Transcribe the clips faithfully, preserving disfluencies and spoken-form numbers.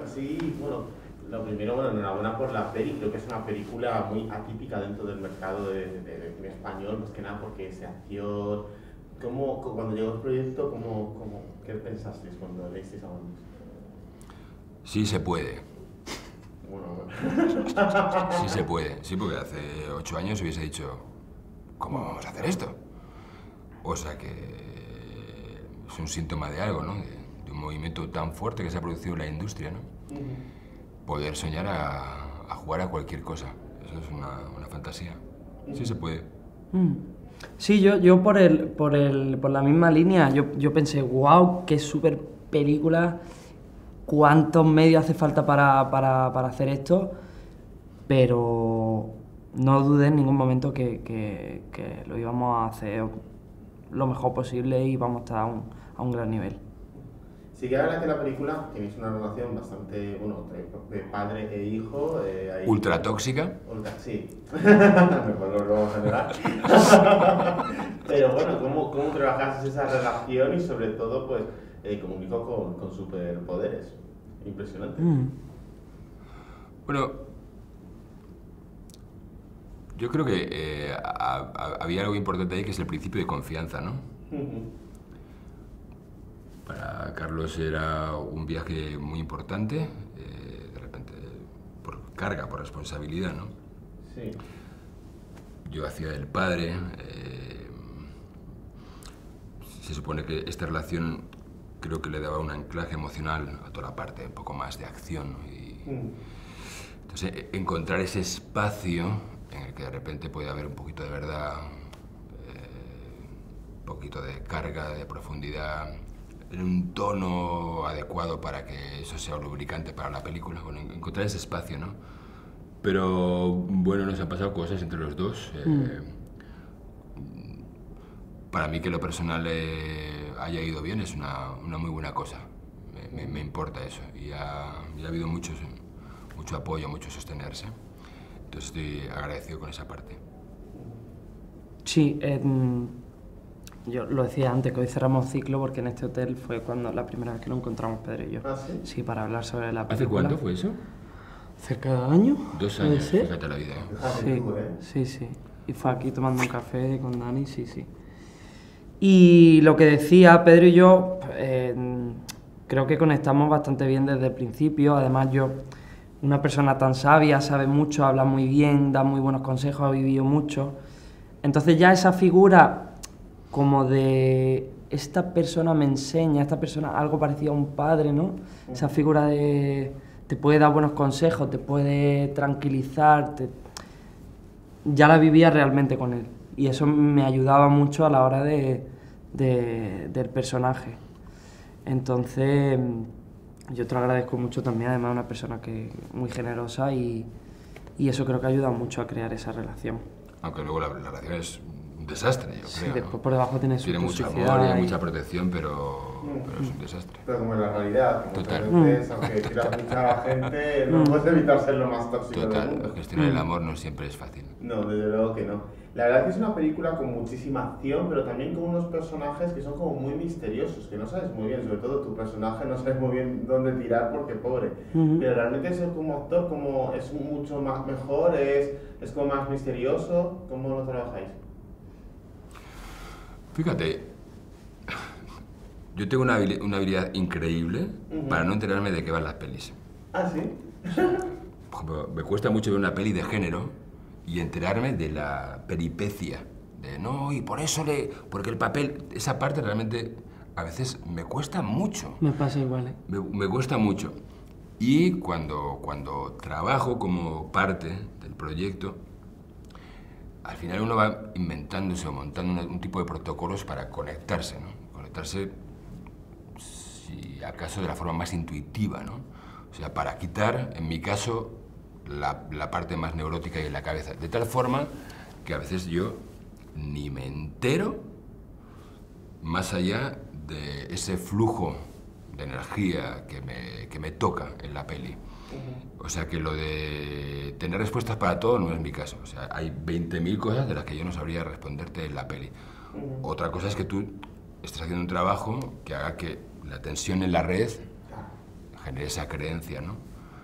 Sí, bueno, lo primero, bueno, enhorabuena por la peli, creo que es una película muy atípica dentro del mercado de, de, de, de español, más que nada porque es de acción. ¿Cómo, cuando llegó el proyecto, cómo, cómo, qué pensasteis cuando leísteis a Bondis? Sí se puede. Bueno, bueno. Sí se puede, sí, porque hace ocho años hubiese dicho, ¿cómo vamos a hacer esto? O sea que es un síntoma de algo, ¿no? De, de un movimiento tan fuerte que se ha producido en la industria, ¿no? Uh-huh. Poder soñar a, a jugar a cualquier cosa, eso es una, una fantasía. Sí se puede. Mm. Sí, yo, yo por, el, por, el, por la misma línea, yo, yo pensé, wow, qué súper película, cuántos medios hace falta para, para, para hacer esto, pero no dudé en ningún momento que, que, que lo íbamos a hacer lo mejor posible y íbamos a estar a un, a un gran nivel. Sí que la verdad que la película tenéis una relación bastante, bueno, de, de padre e hijo. Eh, ahí, ¿Ultra tóxica? Ultra, sí. Mejor lo vamos a negar. Pero bueno, ¿cómo, cómo trabajaste esa relación y sobre todo, pues, eh, comunicó con, con superpoderes? Impresionante. Mm. Bueno, yo creo que eh, a, a, había algo importante ahí que es el principio de confianza, ¿no? Uh-huh. Para Carlos era un viaje muy importante, eh, de repente por carga, por responsabilidad, ¿no? Sí. Yo hacía del padre, eh, se supone que esta relación creo que le daba un anclaje emocional a toda la parte, un poco más de acción, ¿no? Y, mm. Entonces, encontrar ese espacio en el que de repente puede haber un poquito de verdad, eh, un poquito de carga, de profundidad, en un tono adecuado para que eso sea lubricante para la película. Bueno, encontrar ese espacio, ¿no? Pero, bueno, nos han pasado cosas entre los dos. Eh, mm. Para mí que lo personal eh, haya ido bien es una, una muy buena cosa. Me, me, me importa eso. Y ha, y ha habido mucho, mucho apoyo, mucho sostenerse. Entonces estoy agradecido con esa parte. Sí, eh, yo lo decía antes, que hoy cerramos ciclo porque en este hotel fue cuando la primera vez que nos encontramos Pedro y yo. ¿Ah, sí? Sí, para hablar sobre la película. ¿Hace cuánto fue eso? ¿Cerca de año? Dos años, fíjate la vida. Sí, sí, sí. Y fue aquí tomando un café con Dani, sí, sí. Y lo que decía Pedro y yo, eh, creo que conectamos bastante bien desde el principio. Además, yo, una persona tan sabia, sabe mucho, habla muy bien, da muy buenos consejos, ha vivido mucho. Entonces ya esa figura como de esta persona me enseña, esta persona algo parecido a un padre, ¿no? Esa figura de te puede dar buenos consejos, te puede tranquilizar, te... ya la vivía realmente con él. Y eso me ayudaba mucho a la hora de, de, del personaje. Entonces, yo te lo agradezco mucho también, además una persona que muy generosa y, y eso creo que ayuda mucho a crear esa relación. Aunque luego la, la relación es un desastre, yo sí, creo. Después por debajo tiene su Tiene mucho amor y hay mucha protección, pero, pero es un desastre. Pero como en la realidad, como Total. Veces, aunque quieras mucha gente, no puedes evitar ser lo más tóxico Total. del mundo. Gestionar el amor no siempre es fácil. No, desde luego que no. La verdad es que es una película con muchísima acción, pero también con unos personajes que son como muy misteriosos, que no sabes muy bien, sobre todo tu personaje no sabes muy bien dónde tirar porque pobre. Uh-huh. Pero realmente eso como actor como es mucho más mejor, es, es como más misterioso. ¿Cómo lo trabajáis? Fíjate, yo tengo una habilidad, una habilidad increíble uh-huh. para no enterarme de qué van las pelis. ¿Ah, sí? Por ejemplo, me cuesta mucho ver una peli de género y enterarme de la peripecia. De no, y por eso le... Porque el papel, esa parte realmente a veces me cuesta mucho. Me pasa igual, ¿eh? Me, me cuesta mucho. Y cuando, cuando trabajo como parte del proyecto, al final uno va inventándose o montando un, un tipo de protocolos para conectarse, ¿no? Conectarse, si acaso, de la forma más intuitiva, ¿no? O sea, para quitar, en mi caso, la, la parte más neurótica y en la cabeza. De tal forma que a veces yo ni me entero más allá de ese flujo de energía que me, que me toca en la peli. Uh-huh. O sea que lo de tener respuestas para todo no es mi caso. O sea, hay veinte mil cosas de las que yo no sabría responderte en la peli. Uh-huh. Otra cosa es que tú estés haciendo un trabajo que haga que la tensión en la red genere esa creencia, ¿no?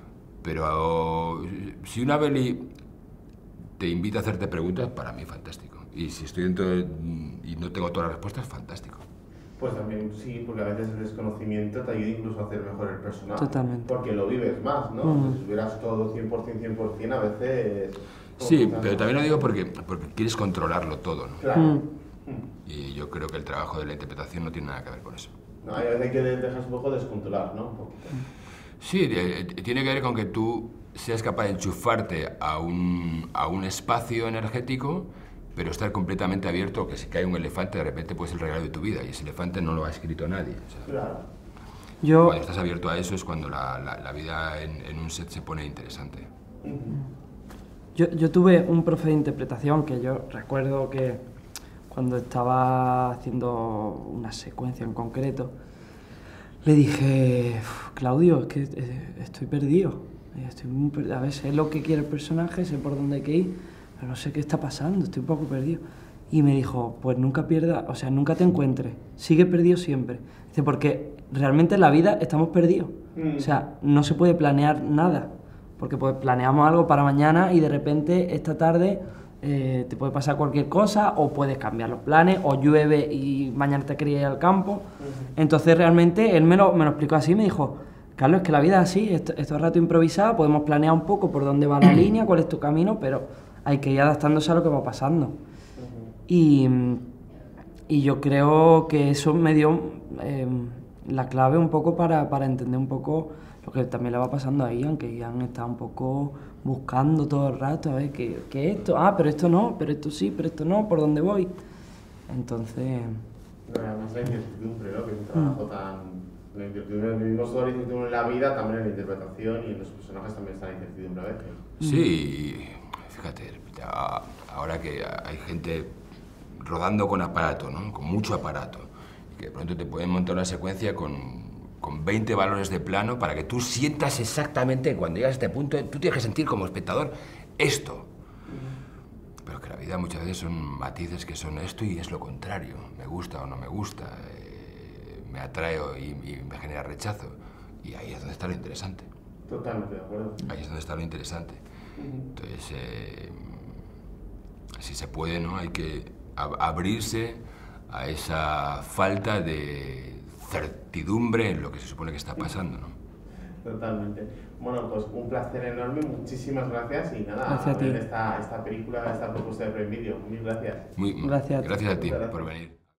Pero si una peli te invita a hacerte preguntas, para mí fantástico. Y si estoy dentro de, y no tengo todas las respuestas, fantástico. Pues también sí, porque a veces el desconocimiento te ayuda incluso a hacer mejor el personaje. Totalmente. Porque lo vives más, ¿no? Mm. Si tuvieras todo cien por cien, cien por cien, a veces... Sí, pero también lo digo porque, porque quieres controlarlo todo, ¿no? Claro. Mm. Y yo creo que el trabajo de la interpretación no tiene nada que ver con eso. No, hay veces que dejas un poco descontrolar, ¿no? Un poquito. Sí, eh, tiene que ver con que tú seas capaz de enchufarte a un, a un espacio energético, pero estar completamente abierto, que si cae un elefante, de repente puede ser el regalo de tu vida, y ese elefante no lo ha escrito nadie. O sea, Claro. Yo, cuando estás abierto a eso es cuando la, la, la vida en, en un set se pone interesante. yo, yo tuve un profe de interpretación que yo recuerdo que cuando estaba haciendo una secuencia en concreto, le dije, Claudio, es que eh, estoy perdido. Estoy muy perdido. A ver, sé lo que quiere el personaje, sé por dónde hay que ir, pero no sé qué está pasando, estoy un poco perdido. Y me dijo, pues nunca pierdas, o sea, nunca te encuentres, sigue perdido siempre. Dice, porque realmente en la vida estamos perdidos. Mm. O sea, no se puede planear nada, porque pues planeamos algo para mañana y de repente esta tarde eh, te puede pasar cualquier cosa, o puedes cambiar los planes, o llueve y mañana te querías ir al campo. Mm. Entonces realmente él me lo, me lo explicó así, me dijo, Carlos, es que la vida es así, esto, esto es rato improvisado, podemos planear un poco por dónde va la línea, cuál es tu camino, pero hay que ir adaptándose a lo que va pasando. Uh-huh. Y, y yo creo que eso me dio eh, la clave un poco para, para entender un poco lo que también le va pasando a Ian, que Ian está un poco buscando todo el rato, a ver, ¿qué, qué es esto? Ah, pero esto no, pero esto sí, pero esto no, ¿por dónde voy? Entonces... No, además la incertidumbre, ¿no? Que es un trabajo mm. tan... La incertidumbre, vivimos toda la incertidumbre en la vida, también en la interpretación, y en los personajes también está la incertidumbre a veces. Sí, fíjate, ahora que hay gente rodando con aparato, ¿no? Con mucho aparato, y que de pronto te pueden montar una secuencia con, con veinte valores de plano para que tú sientas exactamente, cuando llegas a este punto, tú tienes que sentir como espectador esto. Pero que la vida muchas veces son matices que son esto y es lo contrario, me gusta o no me gusta. Me atrae y, y me genera rechazo. Y ahí es donde está lo interesante. Totalmente de acuerdo. Ahí es donde está lo interesante. Uh-huh. Entonces, eh, si se puede, ¿no? Hay que ab- abrirse a esa falta de certidumbre en lo que se supone que está pasando, ¿no? Totalmente. Bueno, pues un placer enorme, muchísimas gracias y nada, gracias a ti. Esta, esta película, esta propuesta de Prime Video. Mil gracias. Muy, gracias. Gracias a ti por venir.